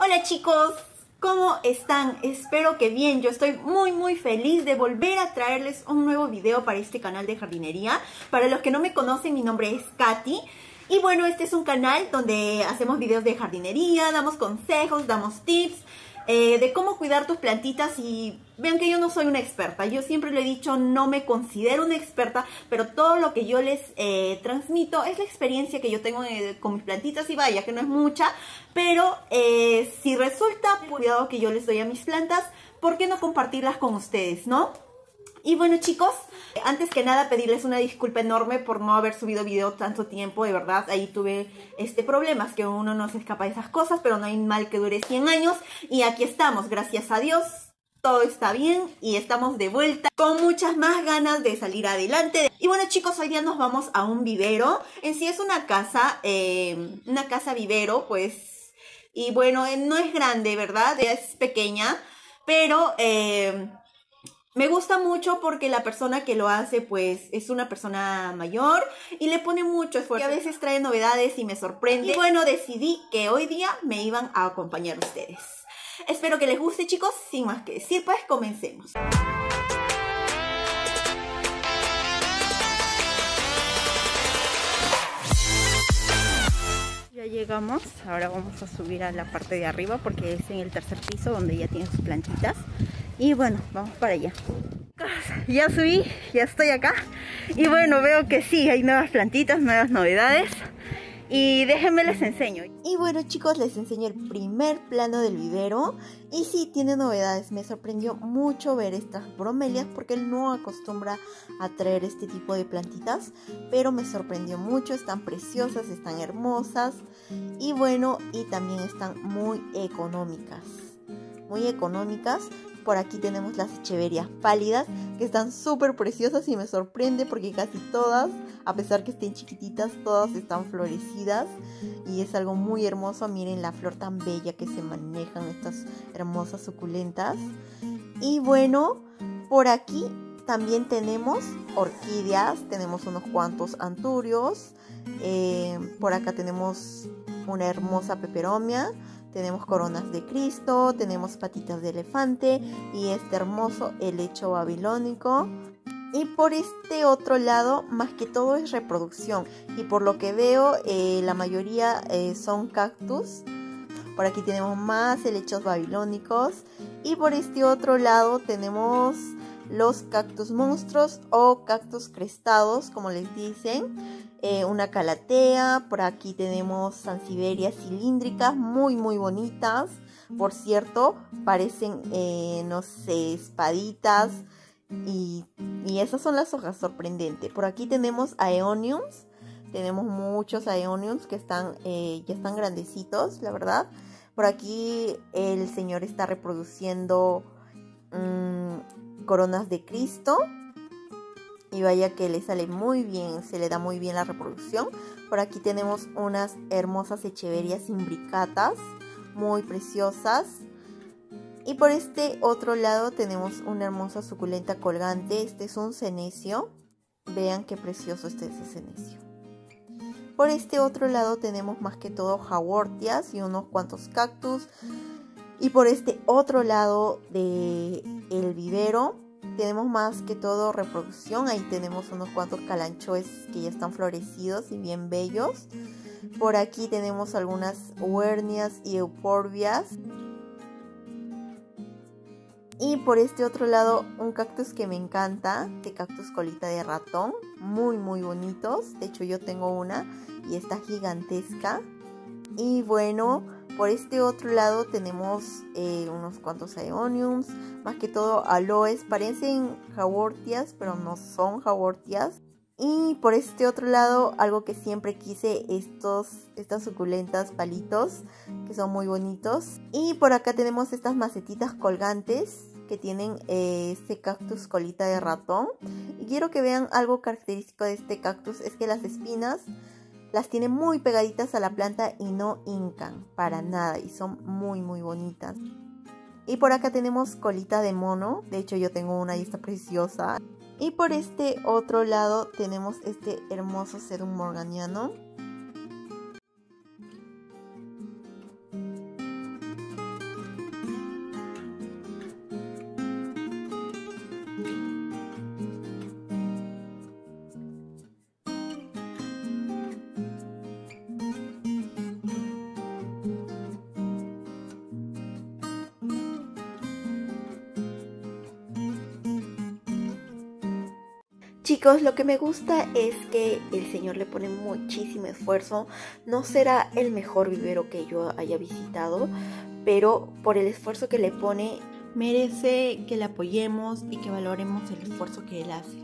Hola chicos, ¿cómo están? Espero que bien. Yo estoy muy feliz de volver a traerles un nuevo video para este canal de jardinería. Para los que no me conocen, mi nombre es Katy. Y bueno, este es un canal donde hacemos videos de jardinería, damos consejos, damos tips de cómo cuidar tus plantitas. Y vean que yo no soy una experta, yo siempre lo he dicho, no me considero una experta, pero todo lo que yo les transmito es la experiencia que yo tengo con mis plantitas. Y vaya que no es mucha, pero si resulta el cuidado que yo les doy a mis plantas, ¿por qué no compartirlas con ustedes, no? Y bueno chicos, antes que nada pedirles una disculpa enorme por no haber subido video tanto tiempo. De verdad, ahí tuve problemas, que uno no se escapa de esas cosas, pero no hay mal que dure 100 años. Y aquí estamos, gracias a Dios, todo está bien y estamos de vuelta con muchas más ganas de salir adelante. Y bueno chicos, hoy día nos vamos a un vivero. En sí es una casa vivero, pues. Y bueno, no es grande, ¿verdad? Es pequeña, pero me gusta mucho porque la persona que lo hace pues es una persona mayor y le pone mucho esfuerzo. Y a veces trae novedades y me sorprende. Y bueno, decidí que hoy día me iban a acompañar ustedes. Espero que les guste chicos. Sin más que decir, pues comencemos. Ya llegamos, ahora vamos a subir a la parte de arriba porque es en el tercer piso donde ya tienen sus plantitas. Y bueno, vamos para allá. Ya subí, ya estoy acá. Y bueno, veo que sí, hay nuevas plantitas, nuevas novedades. Y déjenme les enseño. Y bueno chicos, les enseño el primer plano del vivero. Y sí, tiene novedades. Me sorprendió mucho ver estas bromelias porque él no acostumbra a traer este tipo de plantitas. Pero me sorprendió mucho, están preciosas, están hermosas. Y bueno, y también están muy económicas. Muy económicas. Por aquí tenemos las echeverias pálidas, que están súper preciosas y me sorprende porque casi todas, a pesar que estén chiquititas, todas están florecidas. Y es algo muy hermoso. Miren la flor tan bella que se manejan estas hermosas suculentas. Y bueno, por aquí también tenemos orquídeas, tenemos unos cuantos anturios. Por acá tenemos una hermosa peperomia. Tenemos coronas de Cristo, tenemos patitas de elefante y este hermoso helecho babilónico. Y por este otro lado, más que todo es reproducción. Y por lo que veo, la mayoría son cactus. Por aquí tenemos más helechos babilónicos. Y por este otro lado tenemos los cactus monstruos o cactus crestados, como les dicen. Una calatea, por aquí tenemos sansevieria cilíndricas, muy bonitas. Por cierto, parecen, no sé, espaditas. Y esas son las hojas, sorprendente. Por aquí tenemos aeoniums. Tenemos muchos aeoniums que están, ya están grandecitos, la verdad. Por aquí el señor está reproduciendo coronas de Cristo. Y vaya que le sale muy bien, se le da muy bien la reproducción. Por aquí tenemos unas hermosas echeverias imbricatas, muy preciosas. Y por este otro lado tenemos una hermosa suculenta colgante. Este es un senecio. Vean qué precioso este es ese senecio. Por este otro lado tenemos más que todo hawortias y unos cuantos cactus. Y por este otro lado del vivero tenemos más que todo reproducción. Ahí tenemos unos cuantos calanchoes que ya están florecidos y bien bellos. Por aquí tenemos algunas huernias y euforbias. Y por este otro lado un cactus que me encanta, de cactus colita de ratón. Muy bonitos. De hecho yo tengo una y está gigantesca. Y bueno, por este otro lado tenemos unos cuantos aeoniums, más que todo aloes, parecen hawortias, pero no son hawortias. Y por este otro lado, algo que siempre quise, estas suculentas palitos, que son muy bonitos. Y por acá tenemos estas macetitas colgantes, que tienen este cactus colita de ratón. Y quiero que vean algo característico de este cactus, es que las espinas las tiene muy pegaditas a la planta y no hincan para nada y son muy bonitas. Y por acá tenemos colita de mono, de hecho yo tengo una y está preciosa. Y por este otro lado tenemos este hermoso sedum morganiano. chicos, lo que me gusta es que el señor le pone muchísimo esfuerzo. No será el mejor vivero que yo haya visitado, pero por el esfuerzo que le pone, merece que le apoyemos y que valoremos el esfuerzo que él hace.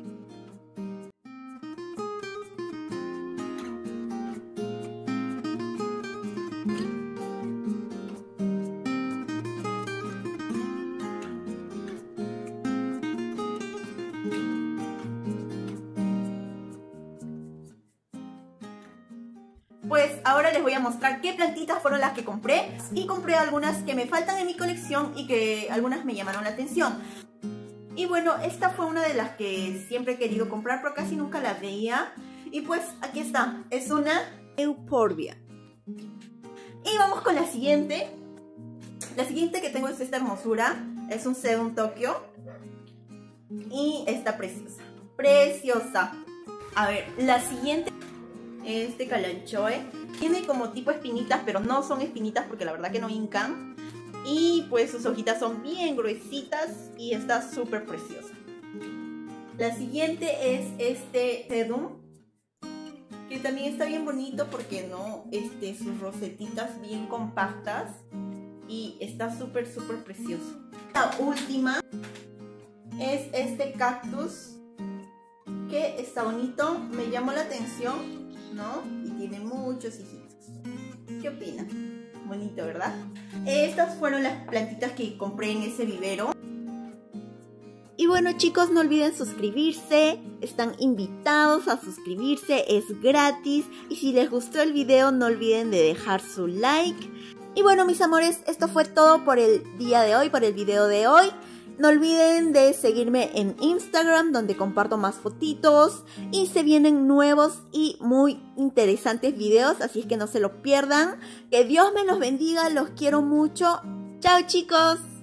Pues ahora les voy a mostrar qué plantitas fueron las que compré. Y compré algunas que me faltan en mi colección y que algunas me llamaron la atención. Y bueno, esta fue una de las que siempre he querido comprar, pero casi nunca la veía. Y pues aquí está, es una Euphorbia. Y vamos con la siguiente. La siguiente que tengo es esta hermosura. Es un Sedum Tokyo. Y está preciosa. Preciosa. A ver, la siguiente... Este Kalanchoe tiene como tipo espinitas, pero no son espinitas porque la verdad que no hincan. Y pues sus hojitas son bien gruesitas y está súper preciosa. La siguiente es este Sedum, que también está bien bonito porque no, sus rosetitas bien compactas y está súper precioso. La última es este cactus, que está bonito, me llamó la atención, ¿no? Y tiene muchos hijitos. ¿Qué opinan? Bonito, ¿verdad? Estas fueron las plantitas que compré en ese vivero. Y bueno, chicos, no olviden suscribirse. Están invitados a suscribirse, es gratis. Y si les gustó el video, no olviden de dejar su like. Y bueno, mis amores, esto fue todo por el día de hoy, por el video de hoy. No olviden de seguirme en Instagram, donde comparto más fotitos y se vienen nuevos y muy interesantes videos, así es que no se lo pierdan. Que Dios me los bendiga, los quiero mucho. Chao, chicos.